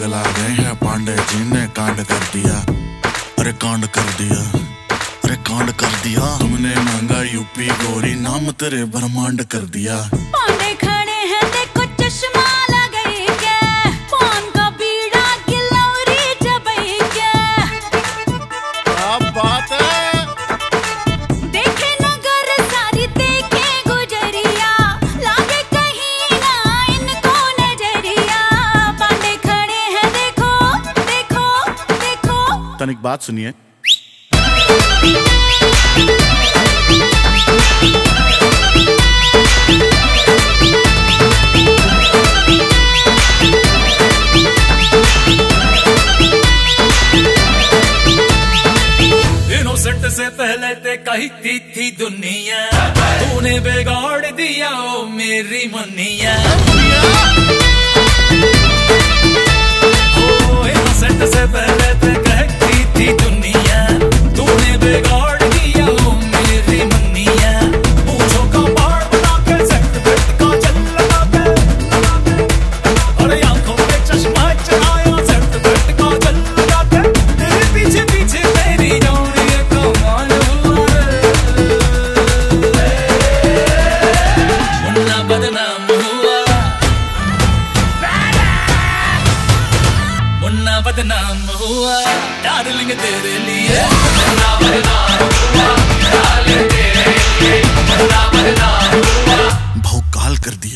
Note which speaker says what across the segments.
Speaker 1: पगला गए हैं, पांडे जी ने कांड कर दिया, अरे कांड कर दिया, अरे कांड कर दिया। तुमने मांगा यूपी गोरी, नाम तेरे ब्रह्मांड कर दिया।
Speaker 2: पांडे खड़े हैं देखो चश्मा लगाई के, पान का बीड़ा गिलौरी चबाई के।
Speaker 1: क्या बात है।
Speaker 2: देखे नगर सारी देखे गुजरिया, लागे कहीं ना इनको नजरिया। पांडे खड़े हैं देखो देखो देखो।
Speaker 1: तनिक बात सुनिए।
Speaker 3: इनोसेंट से पहले ते कहती थी दुनिया, तूने बिगाड़ दिया ओ मेरी मुन्निया। ओ इनोसेंट से पहले ते कहती थी दुनिया, तूने बिगाड़ दिया ओ मेरी मुन्निया। पूछो का बाढ़ बना के सेट बेट का जल लगा के, और आंखों पे चश्मा चढ़ाया सेट बेट का जल लगा के। तेरे पीछे पीछे तेरी जोड़ी कमाल हुआ रे। मुन्ना बदनाम हुआ, मुन्ना बदनाम हुआ डार्लिंग तेरे लिए। मुन्ना बदनाम हुआ डार्लिंग तेरे लिए, मुन्ना बदनाम हुआ।
Speaker 1: भौकाल कर दिए।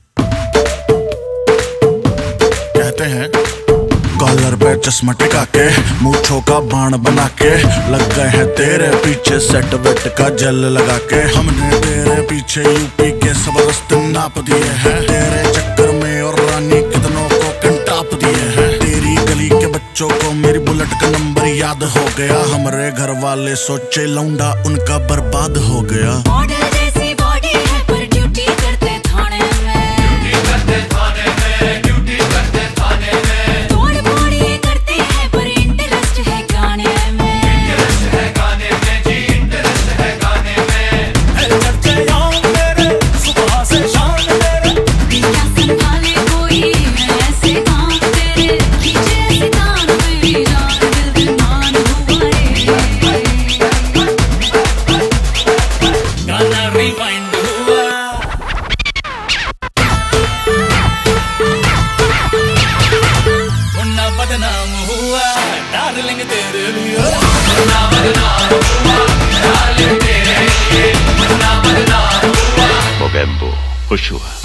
Speaker 1: कहते हैं कॉलर पे चश्मा टिका के, मूंछों का बाण बना के, लग गए हैं तेरे पीछे सेट वेट का जल लगा के। हमने तेरे पीछे यूपी के सब रास्ते नाप दिए हैं, तेरे चक्कर में और रानी कितनों को कंटाप दिए हैं। तेरी गली के बच्चों को मेरी बुलेट का नंबर याद हो गया, हमारे घर वाले सोचे लौंडा उनका बर्बाद हो गया।
Speaker 2: मॉडल जैसी बॉडी है पर ड्यूटी करते थाने में,
Speaker 3: ड्यूटी करते थाने में, ड्यूटी करते थाने में।
Speaker 2: तोड़ फोड़ ये करते हैं पर इंटरेस्ट है गाने में,
Speaker 3: इंटरेस्ट है गाने में जी, इंटरेस्ट है गाने में। चर्चे आम मेरे सुबह से शाम मेरे,
Speaker 2: क्या संभाले कोई ऐसे काम तेरे, खींचे ऐसे तान मेरी जान दिल दीवान हुआ रे।
Speaker 3: गाना रिवाइंड हुआ। मुन्ना बदनाम हुआ डार्लिंग तेरे लिए। मुन्ना बदनाम हुआ डार्लिंग तेरे लिए, मुन्ना बदनाम हुआ।
Speaker 4: Movembo, Ushua.